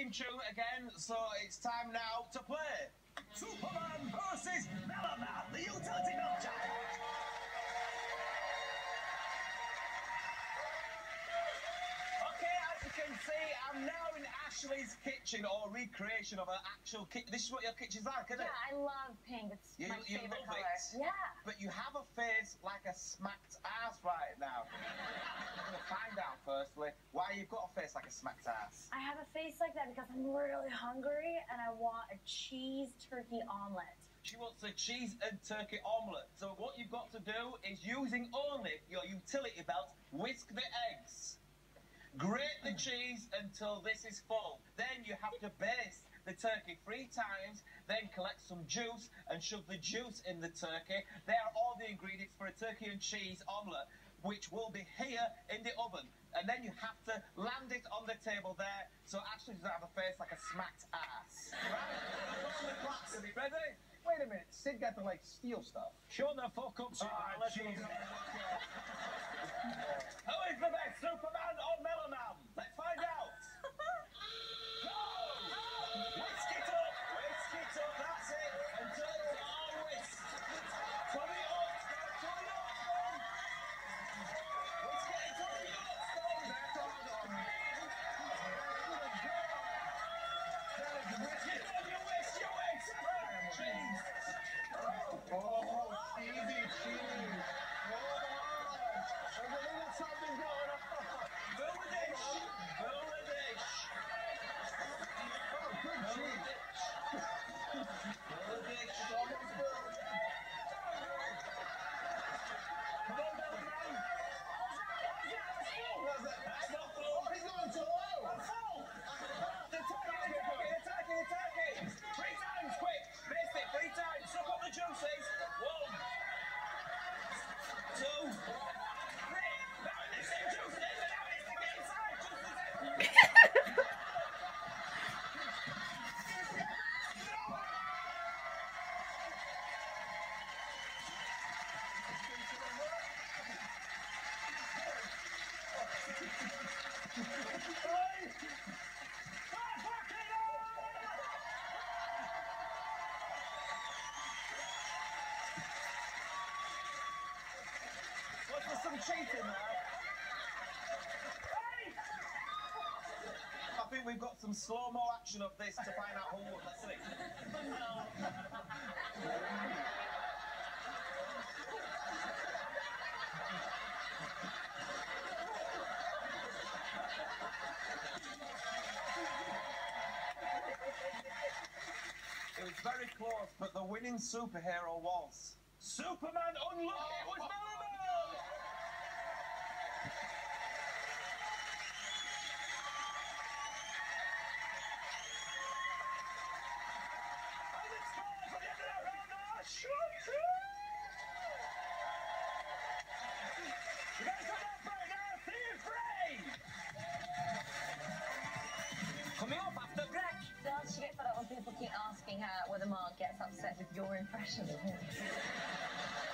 theme tune again, so it's time now to play Superman versus Melonman, the utility milk giant. Okay, as you can see, I'm now in Ashley's kitchen, or recreation of an actual kitchen. This is what your kitchen's like, isn't it? Yeah, I love pink. It's my favorite love color. it. Yeah. But you have a face like a smacked ass right now. I'm going to find out, firstly, why you've got a face like a smacked ass. I have a face like that because I'm really hungry and I want a cheese turkey omelet. She wants a cheese and turkey omelette. So what you've got to do is, using only your utility belt, whisk the eggs. Grate the cheese until this is full. Then you have to baste the turkey 3 times, then collect some juice and shove the juice in the turkey. They are all the ingredients for a turkey and cheese omelette, which will be here in the oven. And then you have to land it on the table there, so Ashley doesn't have a face like a smacked ass. Right? What's the class? Are you ready? Wait a minute, Sid got to like steal stuff. Shut the fuck up, Superman. Who is the best, Superman or Melonman? Let's find out. Go! Whisk it up, that's it. Until it's all whisked. Turn it up, turn it up, son. Whisk it until it's up, son. Whisk it up, you whisk. Cheese. Oh, easy cheese. Hold on. There's a little something going on. Fill the dish. Fill the dish. Oh, good cheese. Fill the dish. It's almost filled. Come on, Melonman. That's not full. Oh, he's going too low. That's full. The turkey. 3 times, quick. Baste it 3 times. Suck up the juices. 1, 2, 3. Now in the same juices, and now it's to get inside. What's with some cheating there? I think we've got some slow-mo action of this to find out who won. Let's see. It was very close, but the winning superhero was Superman. Unlucky, it was Melonman! And it scores at the end of that round. You guys got that back now, Steve Frey! Coming up after break. Does she get fed up when people keep asking her whether Mark gets upset with your impression of him?